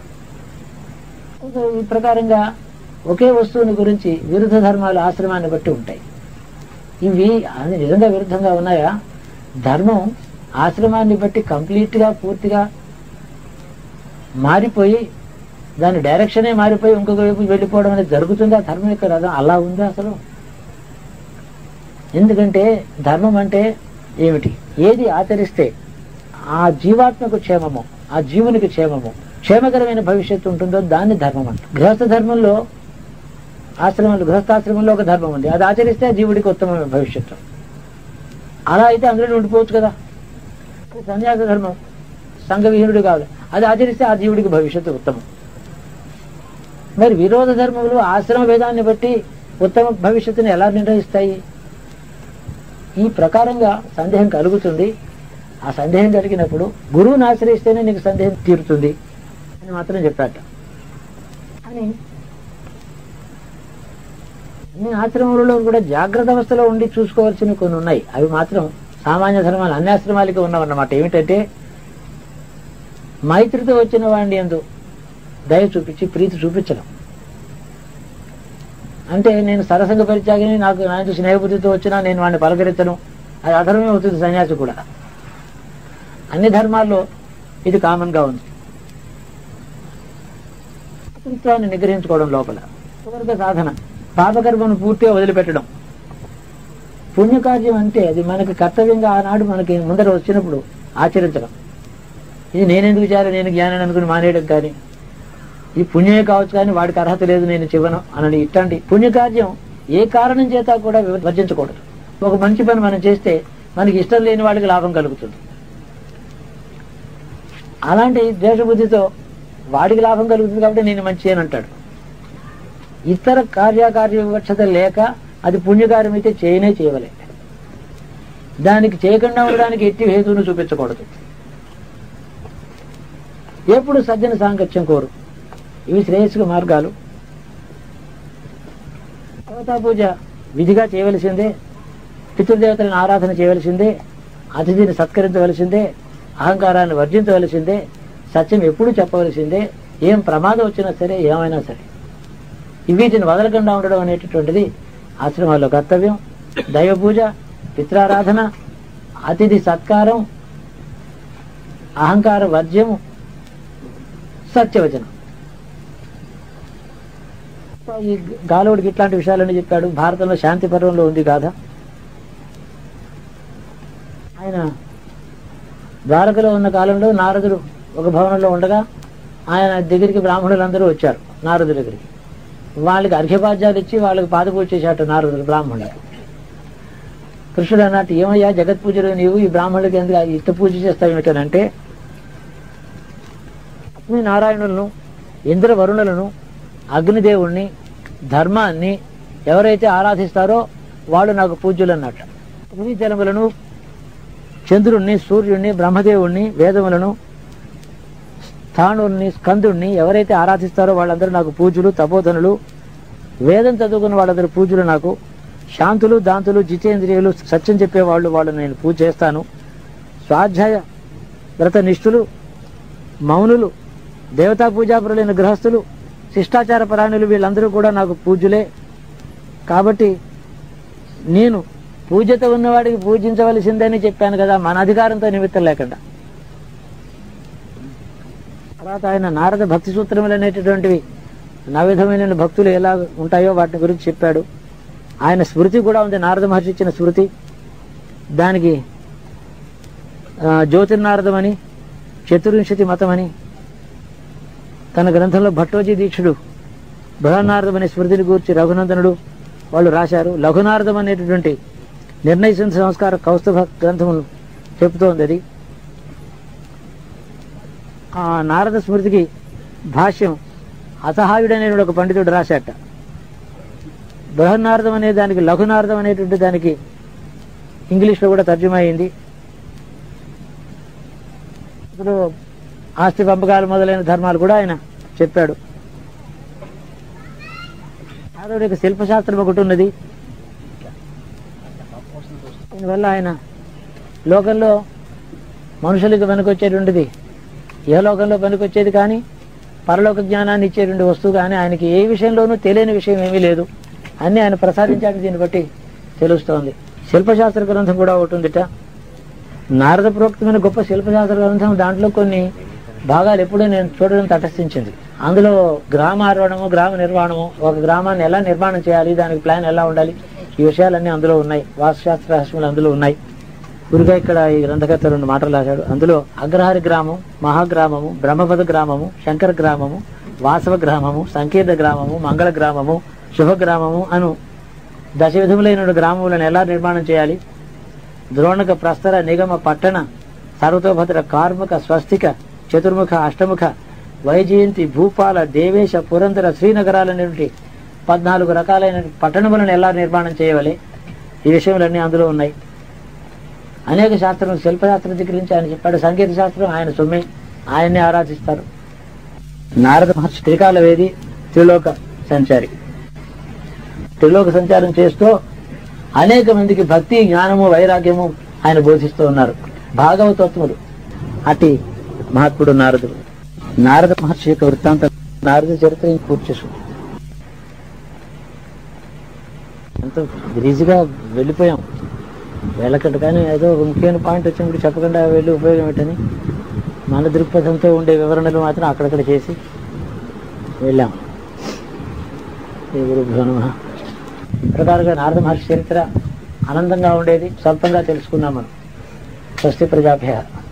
ఈ ప్రకారంగా ఒకే వస్తువుని గురించి విరుద్ధ ధర్మాలు ఆశ్రమాన్ని బట్టి ఉంటాయి. ఇవి అది నిజంగా విరుద్ధంగా ఉన్నాయా? ధర్మం ఆశ్రమాన్ని బట్టి కంప్లీట్ గా పూర్తిగా మారిపోయి దాని డైరెక్షనే మారిపోయి ఇంకొక వైపు వెళ్ళిపోవడం అనేది జరుగుతుందా? ధర్మం యొక్క రథం అలా ఉందా అసలు? ఎందుకంటే ధర్మం అంటే ఏమిటి? ఏది ఆచరిస్తే ఆ జీవాత్మకు క్షేమము, ఆ జీవునికి క్షేమము, క్షేమకరమైన భవిష్యత్తు ఉంటుందో దాన్ని ధర్మం అంట. గృహస్థ ధర్మంలో ఆశ్రమంలో గృహస్థాశ్రమంలో ఒక ధర్మం ఉంది, అది ఆచరిస్తే ఆ జీవుడికి ఉత్తమమైన భవిష్యత్తు. అలా అయితే అందులో ఉండిపోవచ్చు కదా. సన్యాస ధర్మం సంఘవిహీనుడు కావాలి, అది ఆచరిస్తే ఆ జీవుడికి భవిష్యత్తు ఉత్తమం. మరి విరోధ ధర్మములు ఆశ్రమ భేదాన్ని బట్టి ఉత్తమ భవిష్యత్తుని ఎలా నిర్ణయిస్తాయి? ఈ ప్రకారంగా సందేహం కలుగుతుంది. ఆ సందేహం కలిగినప్పుడు గురువుని ఆశ్రయిస్తేనే నీకు సందేహం తీరుతుంది అని మాత్రం చెప్పాట. అని అన్ని ఆశ్రమంలో కూడా జాగ్రత్త అవస్థలో ఉండి చూసుకోవాల్సినవి కొన్ని ఉన్నాయి. అవి మాత్రం సామాన్య ధర్మాలు అన్ని ఆశ్రమాలకి ఉన్నవన్నమాట. ఏమిటంటే మైత్రితో వచ్చిన వాడిని యందు దయ చూపించి ప్రీతి చూపించడం. అంటే నేను సరసంగ పరిత్యాగిని, నాకు నాయన స్నేహబుద్ధితో వచ్చినా నేను వాడిని పలకరించను, అది అధర్మే అవుతుంది సన్యాసి కూడా. అన్ని ధర్మాల్లో ఇది కామన్ గా ఉంది. పుత్రాన్ని నిగ్రహించుకోవడం లోపల వర్గ సాధన, పాపకర్మను పూర్తిగా వదిలిపెట్టడం. పుణ్యకార్యం అంటే అది మనకి కర్తవ్యంగా ఆనాడు మనకి ముందర వచ్చినప్పుడు ఆచరించడం. ఇది నేనెందుకు చేయాలి, నేను జ్ఞానాన్ని అనుకుని మానేయడం కానీ, ఈ పుణ్యమే కావచ్చు కానీ వాడికి అర్హత లేదు నేను చివను అనని ఇట్లాంటి పుణ్యకార్యం ఏ కారణం చేత కూడా వర్జించకూడదు. ఒక మంచి పని మనం చేస్తే మనకి ఇష్టం లేని వాళ్ళకి లాభం కలుగుతుంది. అలాంటి ద్వేషబుద్ధితో వాడికి లాభం కలుగుతుంది కాబట్టి నేను మంచి అని అంటాడు. ఇతర కార్యకార్య వివక్షత లేక అది పుణ్యకార్యం అయితే చేయనే చేయవలే. దానికి చేయకుండా ఉండడానికి ఎట్టి హేతువును చూపించకూడదు. ఎప్పుడు సజ్జన సాంగత్యం కోరు. ఇవి శ్రేయస్సు మార్గాలు. దేవతా పూజ విధిగా చేయవలసిందే, పితృదేవతలను ఆరాధన చేయవలసిందే, అతిథిని సత్కరించవలసిందే, అహంకారాన్ని వర్జించవలసిందే, సత్యం ఎప్పుడు చెప్పవలసిందే, ఏం ప్రమాదం వచ్చినా సరే ఏమైనా సరే వీటిని వదలకుండా ఉండడం అనేటటువంటిది ఆశ్రమాల్లో కర్తవ్యం. దైవ పూజ, పిత్రారాధన, అతిథి సత్కారం, అహంకార వర్జ్యము, సత్యవచనం. ఈ గాలోడికి ఇట్లాంటి విషయాలని చెప్పాడు. భారతంలో శాంతి పర్వంలో ఉంది గాథ. ఆయన ద్వారకలో ఉన్న కాలంలో నారదుడు ఒక భవనంలో ఉండగా ఆయన దగ్గరికి బ్రాహ్మణులందరూ వచ్చారు. నారదు దగ్గరికి వాళ్ళకి అర్ఘ్యపాద్యాలు ఇచ్చి వాళ్ళకి పాదపూజ చేశాట నారదుడు బ్రాహ్మణులకు. కృష్ణుడు అన్నట్టు, ఏమయ్యా జగత్ పూజలు నీవు ఈ బ్రాహ్మణులకి ఎందుకు ఇష్ట పూజ చేస్తావు ఏమిటనంటే, లక్ష్మీ నారాయణులను, ఇంద్ర వరుణులను, అగ్నిదేవుణ్ణి, ధర్మాన్ని ఎవరైతే ఆరాధిస్తారో వాళ్ళు నాకు పూజ్యులు అన్నట్టు. జలములను, చంద్రుణ్ణి, సూర్యుణ్ణి, బ్రహ్మదేవుణ్ణి, వేదములను, స్థాణుల్ని, స్కందుణ్ణి ఎవరైతే ఆరాధిస్తారో వాళ్ళందరూ నాకు పూజ్యులు. తపోధనులు, వేదం చదువుకున్న వాళ్ళందరూ పూజ్యులు నాకు. శాంతులు, దాంతులు, జితేంద్రియులు, సత్యం చెప్పేవాళ్ళు వాళ్ళు నేను పూజ చేస్తాను. స్వాధ్యాయ వ్రత నిష్ఠులు, మౌనులు, దేవతా పూజాపరులైన గృహస్థులు, శిష్టాచార పరాయణులు వీళ్ళందరూ కూడా నాకు పూజ్యులే. కాబట్టి నేను పూజతో ఉన్నవాడికి పూజించవలసిందని చెప్పాను కదా, మన అధికారంతో నిమిత్తం లేకుండా. తర్వాత ఆయన నారద భక్తి సూత్రములు అనేటటువంటివి నవిధమైన భక్తులు ఎలా ఉంటాయో వాటిని గురించి చెప్పాడు. ఆయన స్మృతి కూడా ఉంది, నారద మహర్షి ఇచ్చిన స్మృతి. దానికి జ్యోతిర్నారదమని, చతుర్వింశతి మతమని తన గ్రంథంలో భట్టోజీ దీక్షుడు బృహన్నారదం అనే స్మృతిని గూర్చి రఘునందనుడు వాళ్ళు రాశారు. లఘునారదం అనేటటువంటి నిర్ణయ సంస్కార కౌస్తుభ గ్రంథములు చెబుతోంది. అది ఆ నారద స్మృతికి భాష్యం అసహాయుడు అనే ఒక పండితుడు రాశాట. బృహన్నారదం అనే దానికి లఘునారదం అనేటువంటి దానికి ఇంగ్లీష్లో కూడా తర్జుమా అయింది. ఇప్పుడు ఆస్తి పంపకాలు మొదలైన ధర్మాలు కూడా ఆయన చెప్పాడు. నారదుడికి శిల్పశాస్త్రం ఒకటి ఉన్నది. దీనివల్ల ఆయన లోకంలో మనుషులకు పనికొచ్చేటువంటిది, ఏ లోకంలో పనికొచ్చేది కానీ పరలోక జ్ఞానాన్ని ఇచ్చేటువంటి వస్తువు కానీ ఆయనకి ఏ విషయంలోనూ తెలియని విషయం ఏమీ లేదు. అన్ని ఆయన ప్రసాదించాడు. దీన్ని బట్టి తెలుస్తోంది. శిల్పశాస్త్ర గ్రంథం కూడా ఒకటి ఉందిట. నారద ప్రోక్తమైన గొప్ప శిల్పశాస్త్ర గ్రంథం. దాంట్లో కొన్ని భాగాలు ఎప్పుడూ నేను చూడడం తటస్థించింది. అందులో గ్రామ ఆరోహణము, గ్రామ నిర్మాణము, ఒక గ్రామాన్ని ఎలా నిర్మాణం చేయాలి, దానికి ప్లాన్ ఎలా ఉండాలి, ఈ విషయాలన్నీ అందులో ఉన్నాయి. వాస్తుశాస్త్ర రహస్యములు అందులో ఉన్నాయి. గురుగా ఇక్కడ ఈ గ్రంథకర్త రెండు మాటలు రాశాడు. అందులో అగ్రహారి గ్రామం, మహాగ్రామము, బ్రహ్మపద గ్రామము, శంకర గ్రామము, వాసవ గ్రామము, సంకీర్ణ గ్రామము, మంగళ గ్రామము, శుభ గ్రామము అను దశ విధములైన గ్రామములను ఎలా నిర్మాణం చేయాలి, ద్రోణక, ప్రస్తర, నిగమ, పట్టణ, సర్వతోభద్ర, కార్ముక, స్వస్తిక, చతుర్ముఖ, అష్టముఖ, వైజయంతి, భూపాల, దేవేశ, పురంధర, శ్రీనగరాలనేటువంటి పద్నాలుగు రకాలైన పట్టణములను ఎలా నిర్మాణం చేయవాలి, ఈ విషయములన్నీ అందులో ఉన్నాయి. అనేక శాస్త్రం, శిల్పశాస్త్రం దగ్గర నుంచి ఆయన చెప్పాడు. సంగీత శాస్త్రం ఆయన సొమ్మే, ఆయన్ని ఆరాధిస్తారు. నారద మహర్షి త్రికాల వేది, త్రిలోక సంచారి. త్రిలోక సంచారం చేస్తూ అనేక మందికి భక్తి, జ్ఞానము, వైరాగ్యము ఆయన బోధిస్తూ ఉన్నారు. భాగవతోత్తముడు అతి మహాత్ముడు నారదుడు. నారద మహర్షి యొక్క వృత్తాంతం, నారద చరిత్ర పూర్తి చేసుకుంటాం. ఎంతో ఈజీగా వెళ్ళిపోయాం వెళ్ళకట్టు, కానీ ఏదో ముఖ్యమైన పాయింట్ వచ్చినప్పుడు చెప్పకుండా వెళ్ళి ఉపయోగం ఏంటని మన దృక్పథంతో ఉండే వివరణలు మాత్రం అక్కడక్కడ చేసి వెళ్ళాం. ఈ గురుభ్యో నమః. ప్రకారంగా నారద మహర్షి చరిత్ర ఆనందంగా ఉండేది, స్వల్పంగా తెలుసుకున్నాం మనం. స్వస్తి ప్రజాభ్యః.